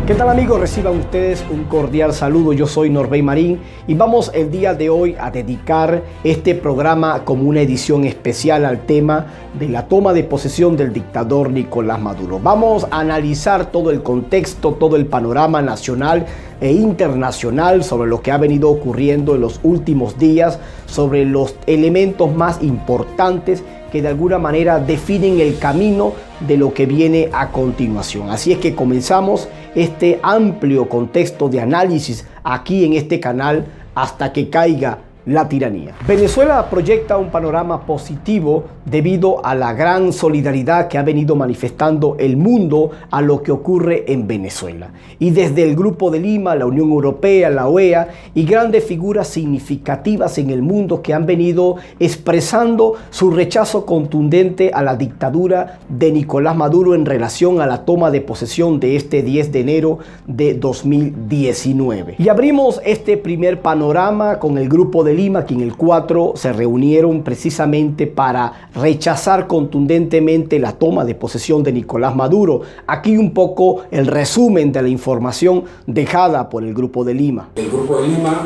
¿Qué tal amigos? Reciban ustedes un cordial saludo. Yo soy Norbey Marín y vamos el día de hoy a dedicar este programa como una edición especial al tema de la toma de posesión del dictador Nicolás Maduro. Vamos a analizar todo el contexto, todo el panorama nacional e internacional sobre lo que ha venido ocurriendo en los últimos días, sobre los elementos más importantes que de alguna manera definen el camino de lo que viene a continuación. Así es que comenzamos este amplio contexto de análisis aquí en este canal hasta que caiga la tiranía. Venezuela proyecta un panorama positivo debido a la gran solidaridad que ha venido manifestando el mundo a lo que ocurre en Venezuela. Y desde el Grupo de Lima, la Unión Europea, la OEA y grandes figuras significativas en el mundo que han venido expresando su rechazo contundente a la dictadura de Nicolás Maduro en relación a la toma de posesión de este 10 de enero de 2019. Y abrimos este primer panorama con el Grupo de Lima, que en el 4 se reunieron precisamente para rechazar contundentemente la toma de posesión de Nicolás Maduro. Aquí un poco el resumen de la información dejada por el Grupo de Lima. El Grupo de Lima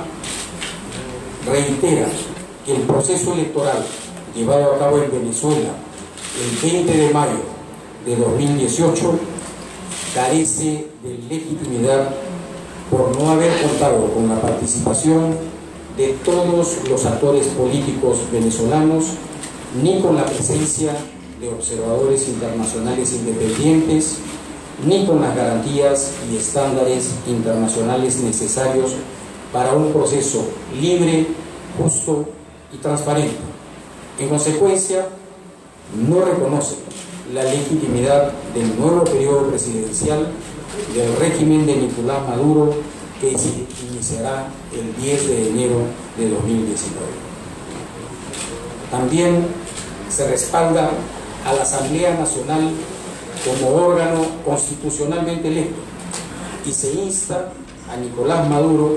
reitera que el proceso electoral llevado a cabo en Venezuela el 20 de mayo de 2018 carece de legitimidad por no haber contado con la participación de todos los actores políticos venezolanos, ni con la presencia de observadores internacionales independientes, ni con las garantías y estándares internacionales necesarios para un proceso libre, justo y transparente. En consecuencia, no reconoce la legitimidad del nuevo periodo presidencial del régimen de Nicolás Maduro, que se iniciará el 10 de enero de 2019. También se respalda a la Asamblea Nacional como órgano constitucionalmente electo y se insta a Nicolás Maduro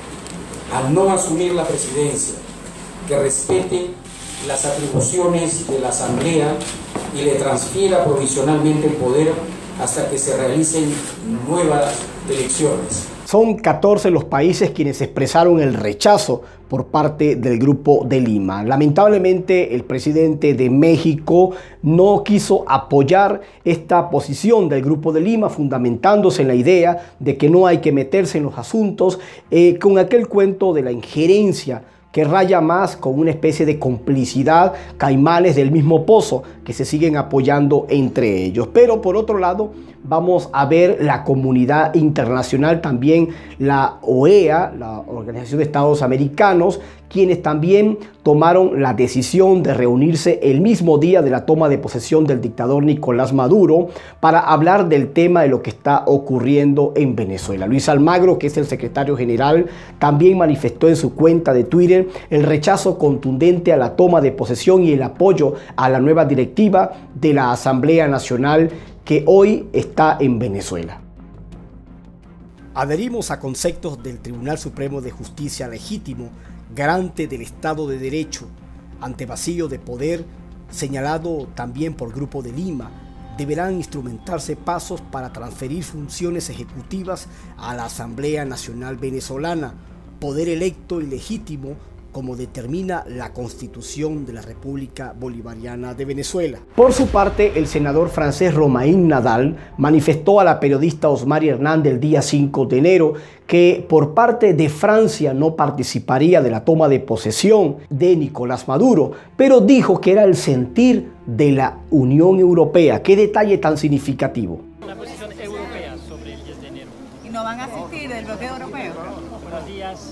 a no asumir la presidencia, que respete las atribuciones de la Asamblea y le transfiera provisionalmente el poder hasta que se realicen nuevas elecciones. Son 14 los países quienes expresaron el rechazo por parte del Grupo de Lima. Lamentablemente, el presidente de México no quiso apoyar esta posición del Grupo de Lima, fundamentándose en la idea de que no hay que meterse en los asuntos con aquel cuento de la injerencia que raya más con una especie de complicidad, caimanes del mismo pozo que se siguen apoyando entre ellos. Pero por otro lado, vamos a ver la comunidad internacional, también la OEA, la Organización de Estados Americanos, quienes también tomaron la decisión de reunirse el mismo día de la toma de posesión del dictador Nicolás Maduro para hablar del tema de lo que está ocurriendo en Venezuela. Luis Almagro, que es el secretario general, también manifestó en su cuenta de Twitter el rechazo contundente a la toma de posesión y el apoyo a la nueva directiva de la Asamblea Nacional que hoy está en Venezuela. Adherimos a conceptos del Tribunal Supremo de Justicia legítimo, garante del Estado de Derecho, ante vacío de poder, señalado también por Grupo de Lima. Deberán instrumentarse pasos para transferir funciones ejecutivas a la Asamblea Nacional Venezolana, poder electo y legítimo como determina la Constitución de la República Bolivariana de Venezuela. Por su parte, el senador francés Romain Nadal manifestó a la periodista Osmari Hernández el día 5 de enero que por parte de Francia no participaría de la toma de posesión de Nicolás Maduro, pero dijo que era el sentir de la Unión Europea. ¿Qué detalle tan significativo? La posición europea sobre el 10 de enero. ¿Y no van a asistir del bloque europeo? Buenos días.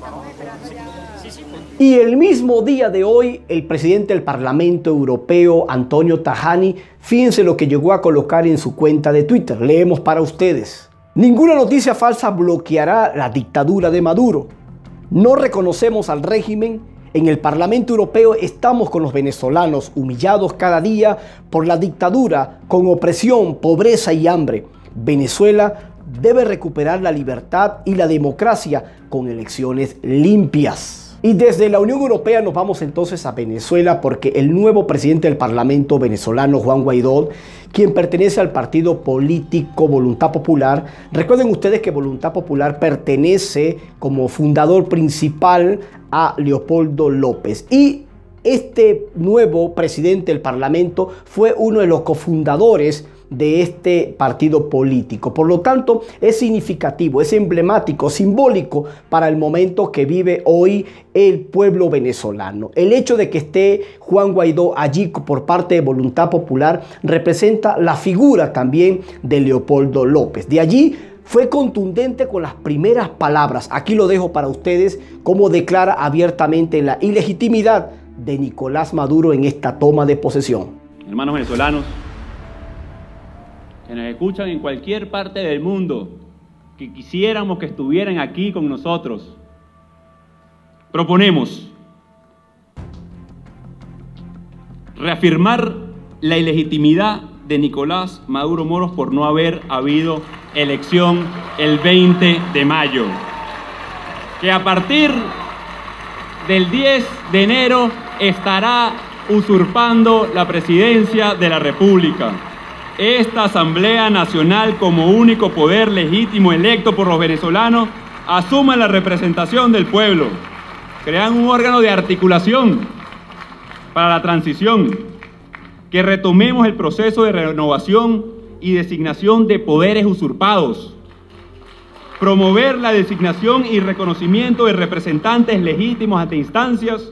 Y el mismo día de hoy, el presidente del Parlamento Europeo, Antonio Tajani, fíjense lo que llegó a colocar en su cuenta de Twitter. Leemos para ustedes. Ninguna noticia falsa bloqueará la dictadura de Maduro. No reconocemos al régimen. En el Parlamento Europeo estamos con los venezolanos humillados cada día por la dictadura, con opresión, pobreza y hambre. Venezuela debe recuperar la libertad y la democracia con elecciones limpias. Y desde la Unión Europea nos vamos entonces a Venezuela porque el nuevo presidente del Parlamento venezolano, Juan Guaidó, quien pertenece al partido político Voluntad Popular, recuerden ustedes que Voluntad Popular pertenece como fundador principal a Leopoldo López, y este nuevo presidente del Parlamento fue uno de los cofundadores de este partido político. Por lo tanto, es significativo, es emblemático, simbólico para el momento que vive hoy el pueblo venezolano. El hecho de que esté Juan Guaidó allí por parte de Voluntad Popular representa la figura también de Leopoldo López. De allí fue contundente con las primeras palabras. Aquí lo dejo para ustedes, cómo declara abiertamente la ilegitimidad de Nicolás Maduro en esta toma de posesión. Hermanos venezolanos, que nos escuchan en cualquier parte del mundo, que quisiéramos que estuvieran aquí con nosotros, proponemos reafirmar la ilegitimidad de Nicolás Maduro Moros por no haber habido elección el 20 de mayo. Que a partir del 10 de enero estará usurpando la presidencia de la República. Esta Asamblea Nacional, como único poder legítimo electo por los venezolanos, asume la representación del pueblo. Crean un órgano de articulación para la transición, que retomemos el proceso de renovación y designación de poderes usurpados. Promover la designación y reconocimiento de representantes legítimos ante instancias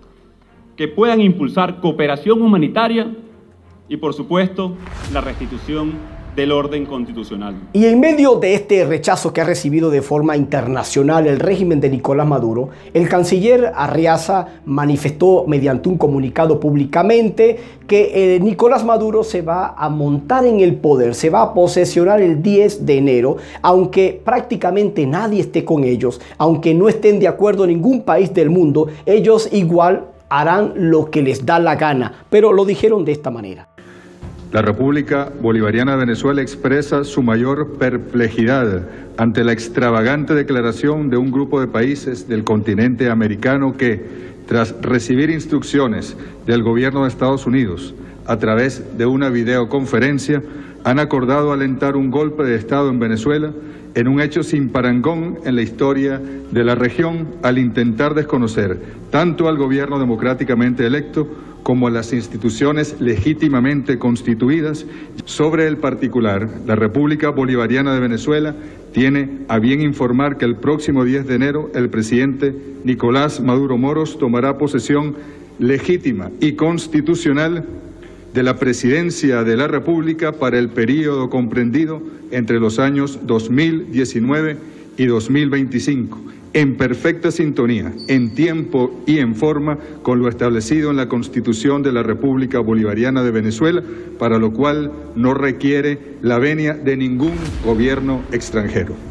que puedan impulsar cooperación humanitaria y, por supuesto, la restitución del orden constitucional. Y en medio de este rechazo que ha recibido de forma internacional el régimen de Nicolás Maduro, el canciller Arriaza manifestó mediante un comunicado públicamente que Nicolás Maduro se va a montar en el poder, se va a posesionar el 10 de enero, aunque prácticamente nadie esté con ellos, aunque no estén de acuerdo en ningún país del mundo, ellos igual harán lo que les da la gana, pero lo dijeron de esta manera. La República Bolivariana de Venezuela expresa su mayor perplejidad ante la extravagante declaración de un grupo de países del continente americano que, tras recibir instrucciones del gobierno de Estados Unidos a través de una videoconferencia, han acordado alentar un golpe de Estado en Venezuela en un hecho sin parangón en la historia de la región, al intentar desconocer tanto al gobierno democráticamente electo como a las instituciones legítimamente constituidas. Sobre el particular, la República Bolivariana de Venezuela tiene a bien informar que el próximo 10 de enero el presidente Nicolás Maduro Moros tomará posesión legítima y constitucional de la presidencia de la República para el período comprendido entre los años 2019 y 2025, en perfecta sintonía, en tiempo y en forma con lo establecido en la Constitución de la República Bolivariana de Venezuela, para lo cual no requiere la venia de ningún gobierno extranjero.